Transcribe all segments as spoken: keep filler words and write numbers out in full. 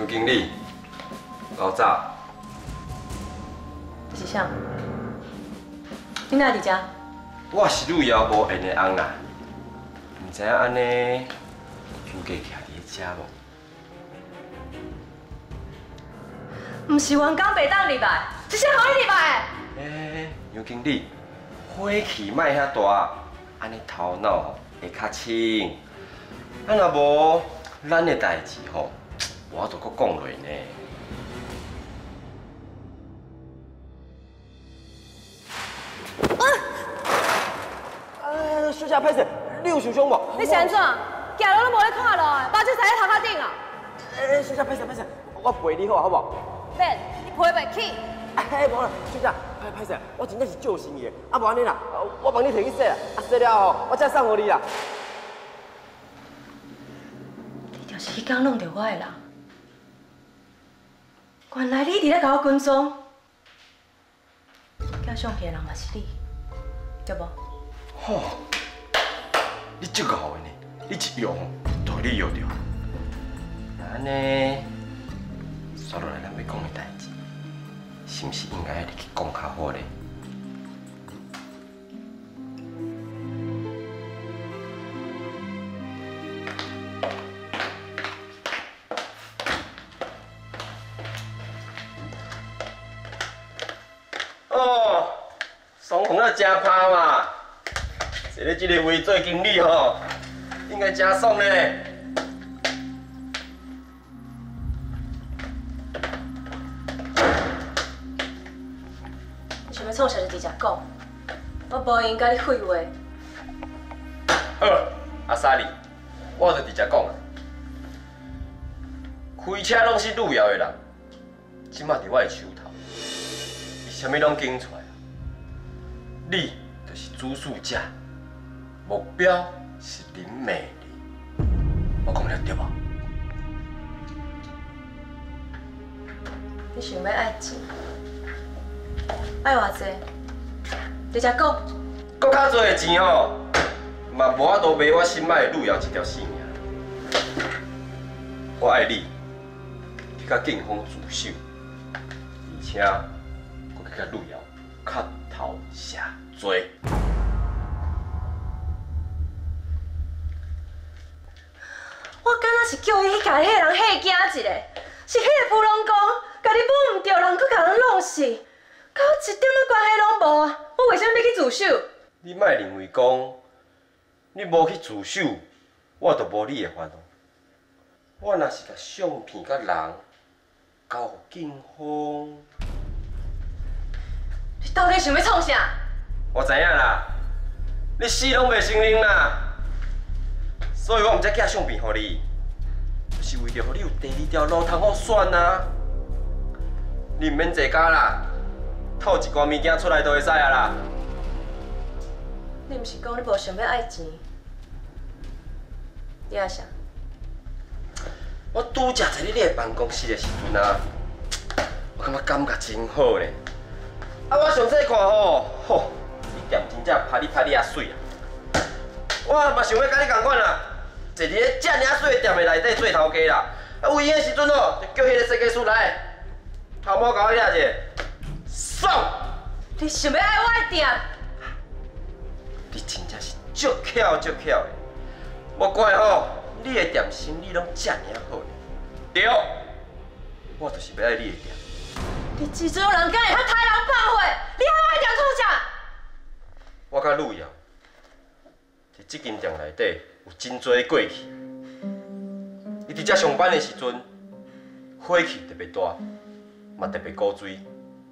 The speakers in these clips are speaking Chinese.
经理，老早。 是啥？你哪伫遮？ 我是路遥无缘的翁啦，唔知影安尼就家徛伫遮无？ 唔是员工袂当入来，是谁互你入来的？ 诶，杨经理，火气莫遐大，安尼头脑会较清。啊，若无咱的代志吼，我都搁讲落呢。 啊！呃，小姐，歹势，你有受伤无？ 你是安怎？行路都无咧看路的，把这踩在头壳顶啊！ 诶，小姐，歹势歹势，我陪你好，好无？ 免，你陪袂起。 哎，无啦，小姐，歹歹势，我真正是救心伊的，啊无安尼啦，我帮你摕去洗啦，啊洗了后，我再送互你啦。 你就是迄天弄着我的人，原来你伫咧甲我跟踪，寄相片的人嘛是你，对无？ 吼，你足够的呢，你一用就互你用着。安尼，刷落来咱要讲的代志，是毋是应该你去讲较好咧？ 哦，爽风啊，真拍嘛！坐咧这个位做经理吼，应该真爽咧。 你想要创啥就直接讲，我无闲甲你废话。 好，阿莎莉，我就直接讲啊，开车拢是路遥的人，即马伫我的手头，伊啥物拢拣出来啊！你就是主事者，目标是林美丽，我讲了对无？ 你想要爱钱，爱偌济？直接讲。 搁较多的钱吼，嘛无法度买我心爱的路遥一条性命。我爱你，去甲警方自首，而且搁去甲路遥磕头谢罪。 我敢若是叫伊去甲迄个人吓惊一下，是迄个普龙公，甲你摸唔着人，佮甲人弄死，甲我一点仔关系拢无啊！我为什么要去自首？ 你莫认为讲你无去自首，我就无你的烦恼。我若是甲相片甲人交互警方， 你到底想要创啥？ 我知影啦，你死拢袂承认啦。所以我毋才寄相片互你，就是为着互你有第二条路通好选啊。你毋免坐假啦，透一寡物件出来就会使啊啦。 你毋是讲你无想要爱钱？你爱啥？ 我拄则在你的办公室的时阵啊，我感觉感觉真好咧。啊，我详细看吼，吼，你店真正拍你拍你啊水啊！我嘛想要甲你共款啦，坐伫咧遮尔水的店的内底做头家啦。啊，有闲的时阵哦，就叫迄个设计师来，头毛甲我掠者，爽！ 你想要爱我的店？ 你真正是足巧足巧的，莫怪吼，你的店生意拢遮尔好咧。对，我就是要爱你的店。 你至少人敢会晓杀人放火，你爱我的店做啥？ 我甲路遥伫这间店内底有真多过去。伊伫遮上班的时阵，火气特别大，嘛特别古锥。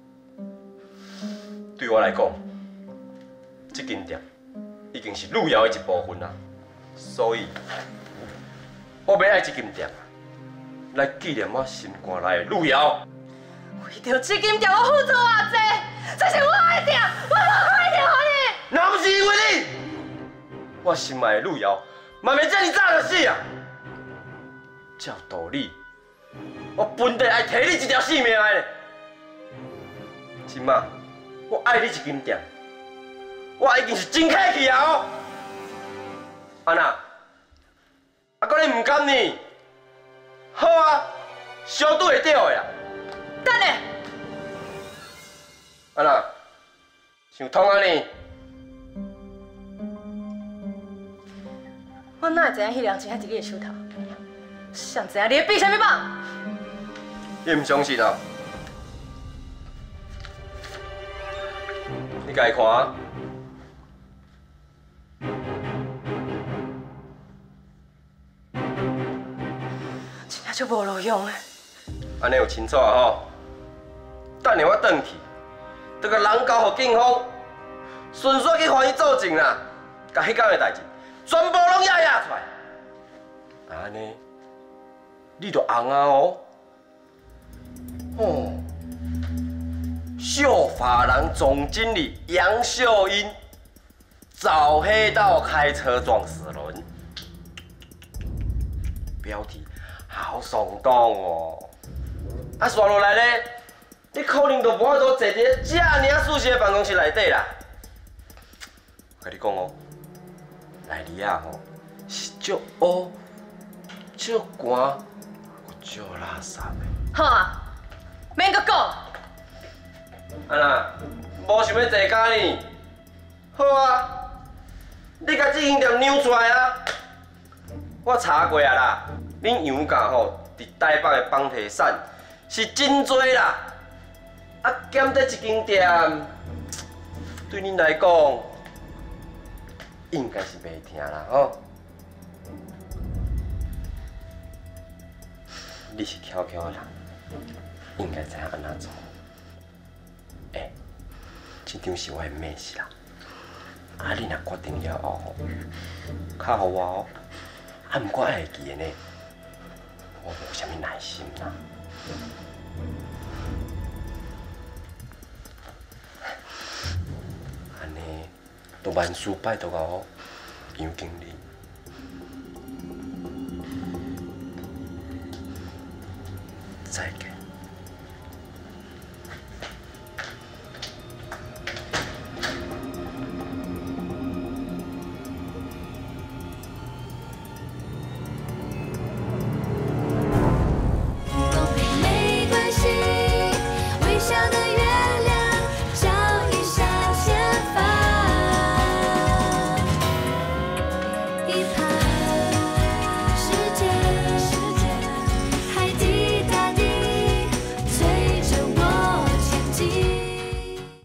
对我来讲，这间店已经是路遥的一部分啦，所以我要爱这间店，来纪念我心肝内的路遥。 为着这间店，我付出偌济，这是我的店，我无可能互你。 若不是因为你，我心爱的路遥，嘛袂遮尔早就死啊！照道理，我本地爱摕你一条性命的呢。今仔我爱你一间店，我已经是真客气啊！哦，安那？啊，搁你唔甘呢？好啊， 相对会着的啦。 等下， 安那？想通啊你？ 我哪会知影迄人真正伫你的手头？谁知影你咧比啥物梦？ 你唔相信啊？你家己看啊。 真正就无路用的。 安尼有清楚啊吼？等下我转去，就甲人交互警方，顺续去还伊作证啦，甲迄天的代志全部拢压压出来。安尼，你就红啊哦！哦，秀发廊总经理杨秀英找黑道开车撞死人，标题好耸动哦！啊，刷落来咧，你可能就无法度坐伫遮尔舒适的办公室内底啦。我甲你讲哦，内里啊吼是足乌、足寒、足垃圾的。 好啊，免阁讲。 啊那，无想要坐家呢？好啊，你甲这间店扭出来啊！我查过啊啦，恁杨家吼伫台北的房地产是真多啦，啊兼得一间店，对恁来讲应该是袂听啦吼。你是巧巧的人，应该知影安怎做。诶，这张是我的面试啦。啊，你若决定了后吼，敲互我哦。啊，毋过爱会记的呢，我无啥物耐心啦。安尼，就万事拜托我杨经理。再见。